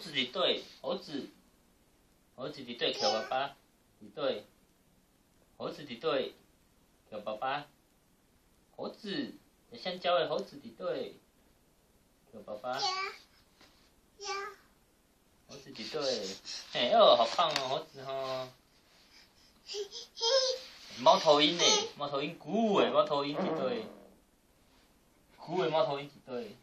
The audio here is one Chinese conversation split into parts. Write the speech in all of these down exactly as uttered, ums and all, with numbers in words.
子伫对，猴子，猴子伫对，叫爸爸，伫对，猴子伫对，叫爸爸，猴子，香蕉的猴子伫对，叫爸爸，猴子伫对，嘿哦，好棒哦，猴子吼。猫头鹰呢？猫头鹰咕诶，猫头鹰伫对，咕诶，猫头鹰伫对。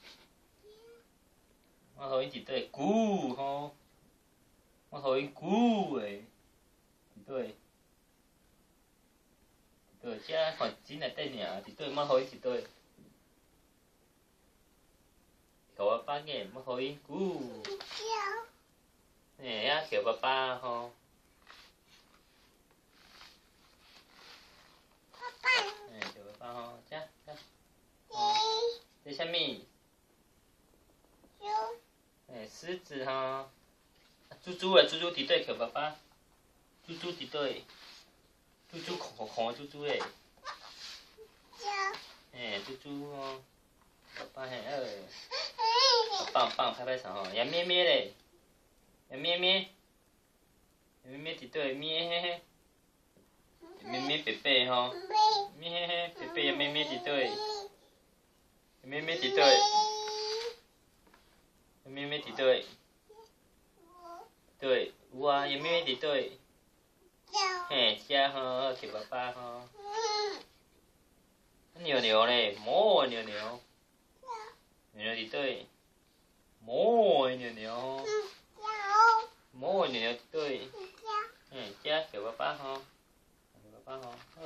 猫头鹰伫对，咕吼，猫头鹰咕诶，伫对，伫对，遮看真内底尔，伫对，猫头鹰伫对，叫爸爸个，猫头鹰咕，嘿，遐叫爸爸吼，嘿，叫爸爸吼，遮遮，这啥物？诶，狮子吼，猪猪诶，猪猪伫对，叫爸爸，猪猪伫对，猪猪看看看猪猪诶，嘿，猪猪吼，爸爸嘿呃，好棒棒，拍拍手吼，羊咩咩咧，羊咩咩，羊咩咩伫对，咩嘿嘿，咩咩伯伯吼，咩嘿嘿，伯伯羊咩咩伫对，羊咩咩伫对。咩咩伫对，对，有啊，咩咩伫对，嘿，遮吼，叫爸爸吼，牛牛咧，哞牛牛，牛牛伫对，哞牛牛，哞牛牛伫对，嘿，遮叫爸爸吼，叫爸爸吼，好。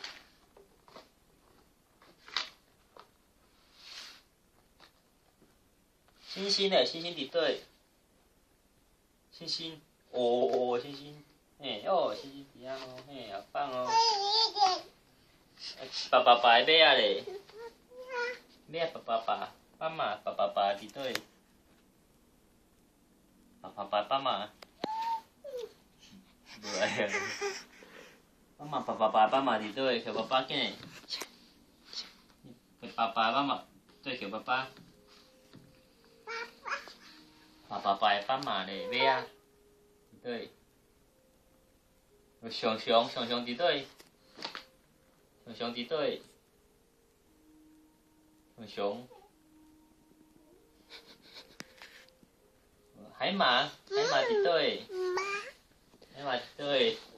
星星嘞，星星伫对，星星，哦哦，星星，嘿，哦，星星伫遐哦，嘿，好棒哦。爸爸爸的马仔咧，马爸爸爸，斑马爸爸爸伫对，爸爸爸斑马，无爱啊。斑马爸爸爸斑马伫对，叫爸爸见。爸爸斑马对叫爸爸。爸爸爸的斑马咧，马仔，对，熊熊熊熊伫对，熊熊伫对，熊熊，海马海马伫对，海马伫对。